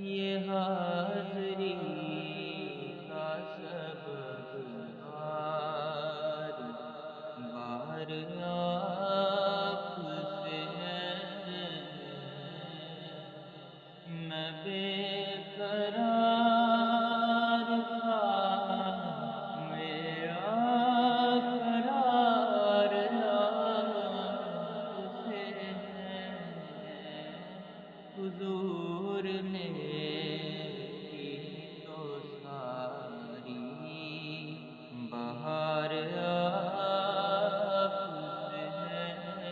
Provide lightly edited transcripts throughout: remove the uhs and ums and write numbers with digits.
یہ حاضری کا سبب بار بار آپ سے ہے، میں بے قرار تھا، میرا قرار آپ سے ہے، حضور نے کی تو ساری بہار آپ سے ہے،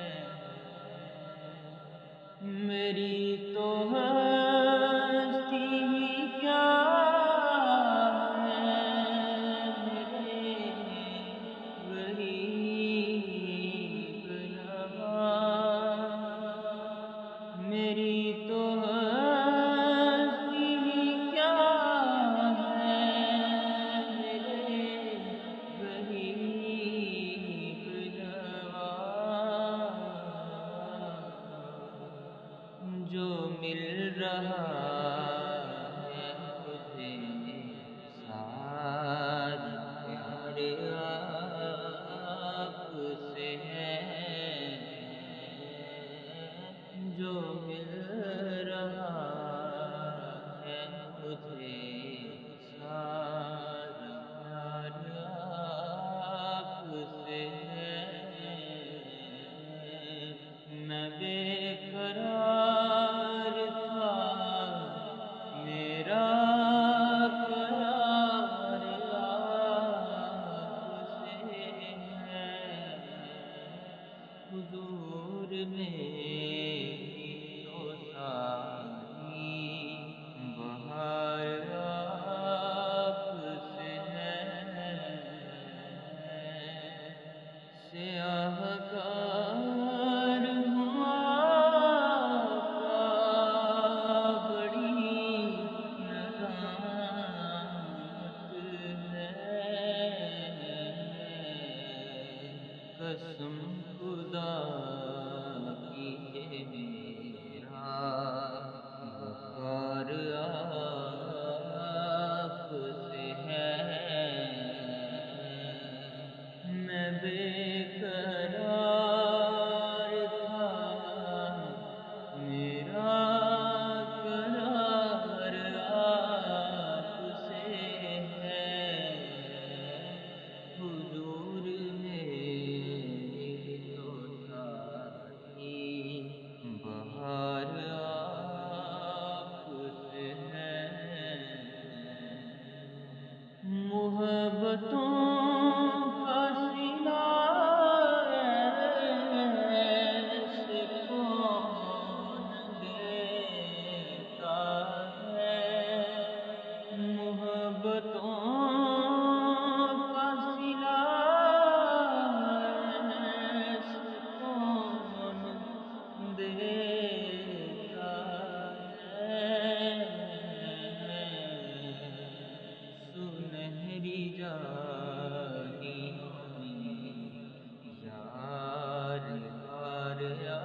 میری تو ہستی ہی کیا ہے، میرے وہی نوا، میری تو ہستی ہی کیا ہے، میرے وہی نوا، جو مل رہا ہے مجھے سارا پیار آپ سے ہے، جو مل رہا ہے مجھے سارا پیار آپ سے ہے، میں بے قرار تھا، میرا قرار آپ سے ہے، حضور نے کی تو ساری بہار آپ سے ہے، سیاہ کار ہوں آقا، بڑی ندامت ہے، قسم خدا کی ہے میرا وقار آپ سے ہے، میں بے قرار تھا، میرا قرار آپ سے ہے، حضور نے کی تو ساری بہار آپ سے ہے، محبتوں کا سلا ایسے کون دیتا ہے، محبتوں کا سلا ایسے کون دیتا ہے، سنہری جانیوں میں یار غار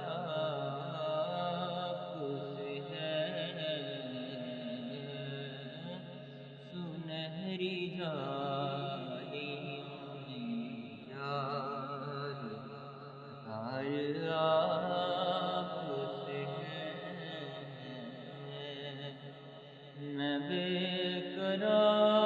آپ سے ہے، سنہری جانیوں میں یار غار آپ سے ہے، میں بے قرار